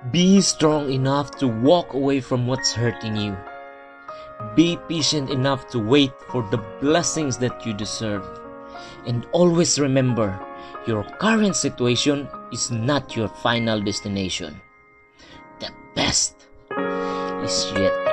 Be strong enough to walk away from what's hurting you. Be patient enough to wait for the blessings that you deserve. And always remember, your current situation is not your final destination. The best is yet